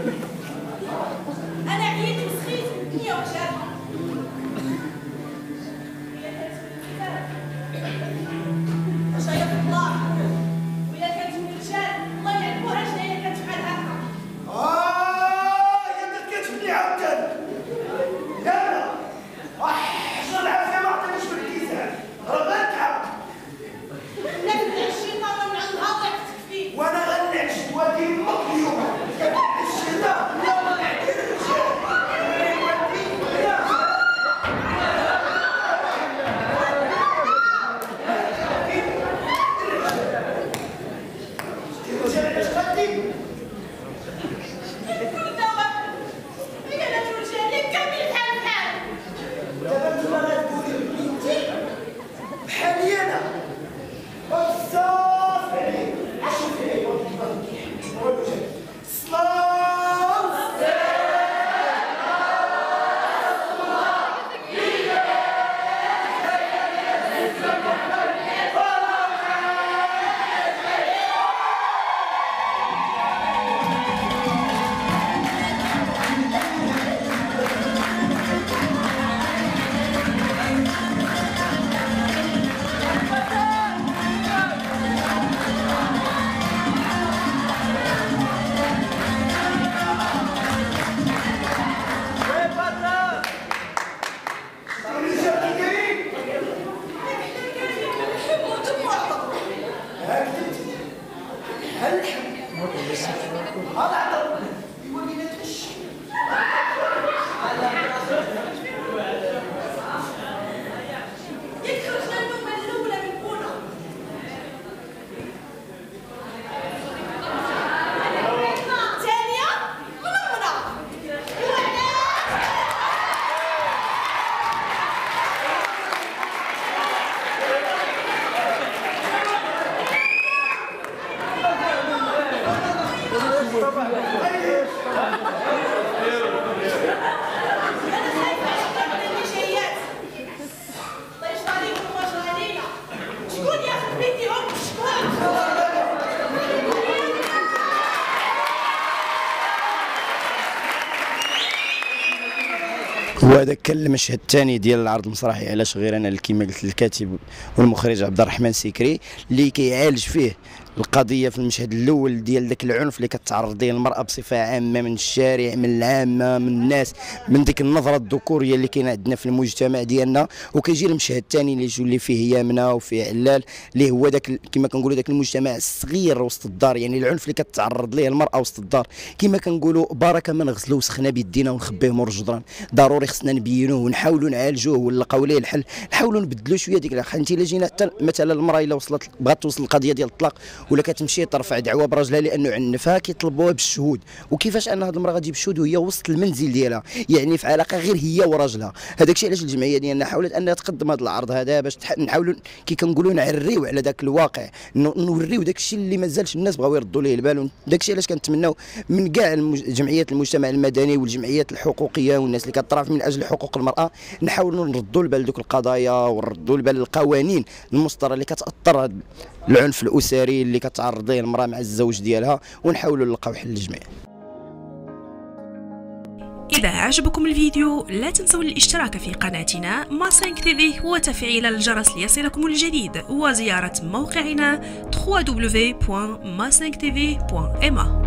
انا عييت وسخيت الدنيا وجهها. شايف الله ويا كانت من الرجال الله يعلموها شنو هي كانت بحال هكا. يا بنت كتفني عاوتاني. يلا حشر العافيه ما عطينيش في الكيسان راه غنتعب. لا كنعشينا ولا نعلمها الله يكتفيك. وانا غنعش وادي امك اليوم. الشتا لا ما نعديلكش. وهذا كان المشهد الثاني ديال العرض المسرحي علاش غير انا، كما قلت الكاتب والمخرج عبد الرحمن سكري، اللي كيعالج فيه القضيه في المشهد الاول ديال ذاك العنف اللي كتعرض ليه المراه بصفه عامه من الشارع، من العامه، من الناس، من ديك النظره الذكوريه اللي كاينه عندنا في المجتمع ديالنا. وكيجي المشهد الثاني اللي فيه يامنه وفيه علال، اللي هو ذاك كما كنقولوا ذاك المجتمع الصغير وسط الدار، يعني العنف اللي كتعرض ليه المراه وسط الدار. كما كنقولوا بركه ما نغسلوا وسخنا بيدينا ونخبيه مور الجدران، ضروري خصنا نبينوه ونحاولوا نعالجوه ونلقاو ليه الحل، نحاولوا نبدلوا شويه ديك الحل. انت الا جينا حتى مثلا المراه الا وصلت بغات توصل القضيه ديال الطلاق ولا كتمشي ترفع دعوه براجلها لانه عنفها، كيطلبوها بالشهود. وكيفاش ان هذه المراه غتجي بالشهود وهي وسط المنزل ديالها، يعني في علاقه غير هي وراجلها؟ هذاك الشيء علاش الجمعيه ديالنا حاولت انها تقدم هذا العرض هذا باش نحاولوا كي كنقولوا نعريو على ذاك الواقع، نوريو داك الشيء اللي مازالش الناس بغاو يردوا ليه البال. داك الشيء علاش كنتمناو من كاع جمعيات المجتمع المدني والجمعيات الحقوقيه والناس اللي كترافع من اجل حقوق المراه، نحاولوا نردوا البال لذوك القضايا ونردوا البال للقوانين المصدره اللي كتاثر العنف الاسري اللي كتعرض ليه المراه مع الزوج ديالها، ونحاولوا نلقاو حل للجميع. إذا عجبكم الفيديو لا تنسوا الاشتراك في قناتنا ما5 تي في وتفعيل الجرس ليصلكم الجديد، وزيارة موقعنا www.ma5tv.ma.